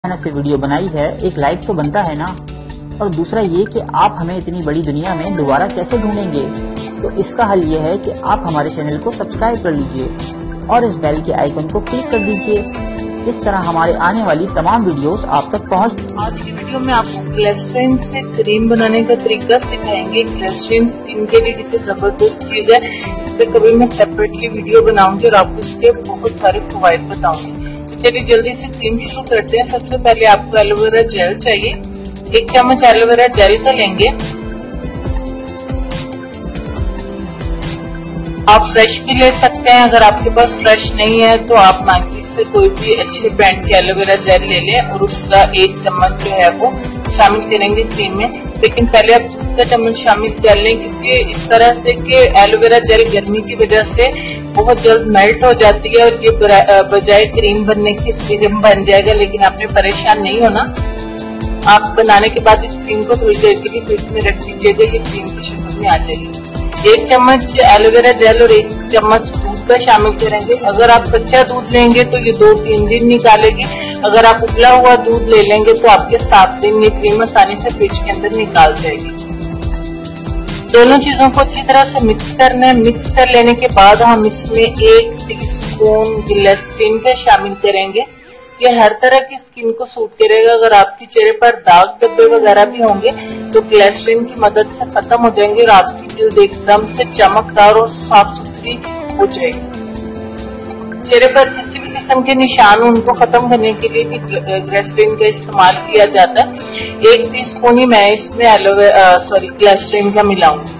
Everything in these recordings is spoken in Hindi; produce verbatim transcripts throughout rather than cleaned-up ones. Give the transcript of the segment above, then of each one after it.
मेहनत से वीडियो बनाई है, एक लाइक तो बनता है ना। और दूसरा ये कि आप हमें इतनी बड़ी दुनिया में दोबारा कैसे ढूंढेंगे, तो इसका हल ये है कि आप हमारे चैनल को सब्सक्राइब कर लीजिए और इस बेल के आइकन को क्लिक कर दीजिए। इस तरह हमारे आने वाली तमाम वीडियोस आप तक पहुंच। आज की वीडियो में आपको ग्लिसरीन से क्रीम बनाने का तरीका सिखाएंगे। ग्लिसरीन स्किन के लिए कितनी जबरदस्त चीज है, इस पर कभी मैं सेपरेटली वीडियो बनाऊंगी और आपको इसके बहुत सारे फायदे बताऊंगी। तो चलिए जल्दी से क्रीम शुरू करते हैं। सबसे पहले आपको एलोवेरा जेल चाहिए, एक चम्मच एलोवेरा जेल का लेंगे। आप फ्रेश भी ले सकते हैं, अगर आपके पास फ्रेश नहीं है तो आप मार्केट से कोई भी अच्छे ब्रांड की एलोवेरा जेल ले लें और उसका एक चम्मच जो है वो शामिल करेंगे क्रीम में। लेकिन पहले आप दूध का चम्मच शामिल कर लें, क्योंकि इस तरह से कि एलोवेरा जेल गर्मी की वजह से बहुत जल्द मेल्ट हो जाती है और ये बजाय क्रीम बनने की सीरम बन जाएगा। लेकिन आपने परेशान नहीं होना, आप बनाने के बाद इस क्रीम को थोड़ी देर के लिए फ्रिज में रख दीजिएगा, ये क्रीम की शक्ल में आ जाएगी। एक चम्मच एलोवेरा जेल और एक चम्मच दूध का शामिल करेंगे। अगर आप कच्चा दूध लेंगे तो ये दो तीन दिन निकालेगी, अगर आप उबला हुआ दूध ले लेंगे तो आपके सात दिन ये क्रीम आसानी से फ्रिज के अंदर निकाल जाएगी। दोनों चीजों को अच्छी तरह से मिक्स करना है। मिक्स कर लेने के बाद हम इसमें एक टीस्पून ग्लिसरीन का शामिल करेंगे। ये हर तरह की स्किन को सूट करेगा। अगर आपके चेहरे पर दाग धब्बे वगैरह भी होंगे तो ग्लिसरीन की मदद से खत्म हो जाएंगे और आपकी जल्द एकदम से चमकदार और साफ सुथरी हो जाएगी। चेहरे पर किसी भी किस्म के निशान उनको खत्म करने के लिए भी ग्लिसरीन का इस्तेमाल किया जाता है। एक टीस्पून ही मैं इसमें एलोवेरा सॉरी ग्लिसरीन का मिलाऊंगी।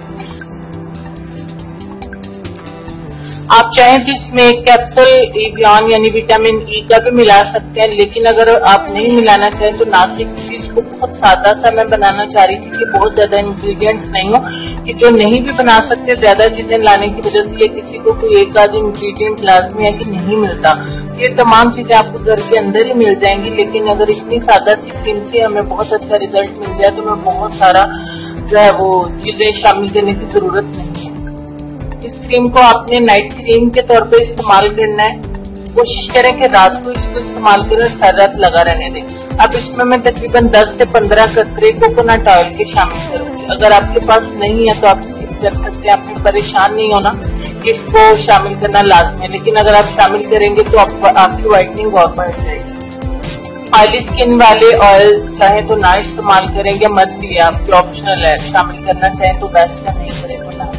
आप चाहें तो इसमें एक कैप्सूल एवियन यानी विटामिन ई का भी मिला सकते हैं, लेकिन अगर आप नहीं मिलाना चाहें तो नासिक चीज को बहुत सादा सा मैं बनाना चाह रही थी कि बहुत ज्यादा इंग्रेडिएंट्स नहीं हो, कि जो नहीं भी बना सकते ज्यादा चीजें लाने की वजह से, या किसी को कोई एक आध इंग्रेडिएंट लाजमी है कि नहीं मिलता, ये तमाम चीजें आपको घर के अंदर ही मिल जाएंगी। लेकिन अगर इतनी सादा सी क्रीम से हमें बहुत अच्छा रिजल्ट मिल जाए तो हमें बहुत सारा जो है वो चीजें शामिल करने की जरूरत नहीं है। इस क्रीम को आपने नाइट क्रीम के तौर पे इस्तेमाल करना है। कोशिश करें कि रात को इसको इस्तेमाल करें और सारी रात लगा रहने दें। अब इसमें मैं तकरीबन दस से पंद्रह कतरे कोकोनट ऑयल के शामिल करूंगी। अगर आपके पास नहीं है तो आप स्किप कर सकते हैं, आपने परेशान नहीं होना कि इसको शामिल करना लाजमी है। लेकिन अगर आप शामिल करेंगे तो आप, आपकी व्हाइटनिंग और बढ़ जाएगी। ऑयली स्किन वाले ऑयल चाहे तो ना इस्तेमाल करेंगे, मर्जी है आपकी, ऑप्शनल है। शामिल करना चाहे तो बेस्ट है, नहीं करें तो ना।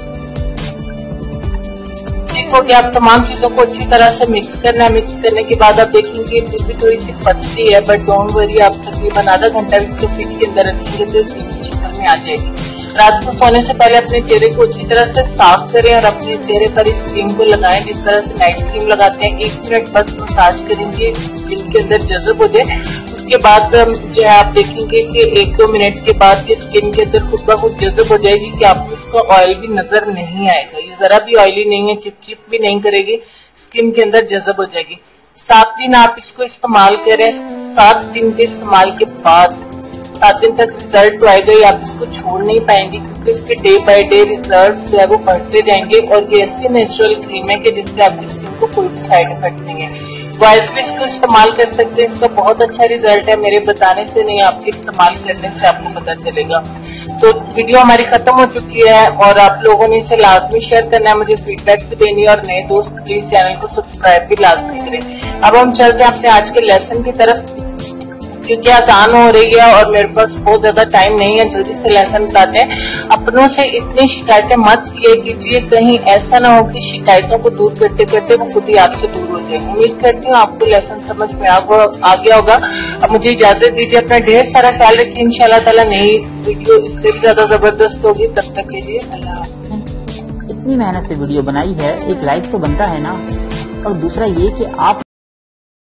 देखो कि आप तमाम चीजों को अच्छी तरह से मिक्स करना है। मिक्स करने के बाद आप देखेंगे फिर भी थोड़ी सी पतली है, बट डोंट वरी, आप तकरीबन आधा घंटा इसको फ्रिज के अंदर रखेंगे तो क्रीम की शक्ल में आ जाएगी। रात को सोने से पहले अपने चेहरे को अच्छी तरह से साफ करें और अपने चेहरे पर इस क्रीम को लगाएं जिस तरह से नाइट क्रीम लगाते हैं। एक मिनट बस मसाज करेंगे जिनके अंदर जज़ब हो जाए। उसके बाद जो है आप देखेंगे कि एक दो मिनट के बाद ये स्किन के अंदर खुद ब खुद जज़ब हो जाएगी कि आपको इसका ऑयल भी नजर नहीं आएगा। ये जरा भी ऑयली नहीं है, चिपचिप भी नहीं करेगी, स्किन के अंदर जज़ब हो जाएगी। सात दिन आप इसको इस्तेमाल करें। सात दिन के इस्तेमाल के बाद सात दिन तक रिजल्ट तो आएगा ही, आप इसको छोड़ नहीं पाएंगे, क्योंकि इसके डे बाय डे रिजल्ट जो है वो बढ़ते जाएंगे। और ये ऐसी नेचुरल क्रीम है कि जिससे आपकी स्किन को कोई भी साइड इफेक्ट नहीं है। बॉयज भी इसको इस्तेमाल कर सकते हैं, इसका बहुत अच्छा रिजल्ट है। मेरे बताने से नहीं, आपके इस्तेमाल करने से आपको पता चलेगा। तो वीडियो हमारी खत्म हो चुकी है और आप लोगों ने इसे लाजमी शेयर करना है, मुझे फीडबैक भी देनी है। और नए दोस्त प्लीज चैनल को सब्सक्राइब भी लाजमी करें। अब हम चलते हैं अपने आज के लेसन की तरफ, क्योंकि आसान हो रही है और मेरे पास बहुत ज्यादा टाइम नहीं है। जल्दी से लेसन बताते हैं। अपनों से इतनी शिकायतें मत किए कीजिए, कहीं ऐसा ना हो कि शिकायतों को दूर करते करते वो खुद ही आपसे दूर हो जाए। उम्मीद करती हूँ आपको लेसन समझ में आ गया होगा। अब मुझे इजाजत दीजिए, अपना ढेर सारा ख्याल रखिए। इंशाल्लाह ताला नई वीडियो इससे भी ज्यादा जबरदस्त होगी। तब तक के लिए अल्लाह हाफ़िज़। इतनी मेहनत से वीडियो बनाई है, एक लाइक तो बनता है ना। और दूसरा ये कि आप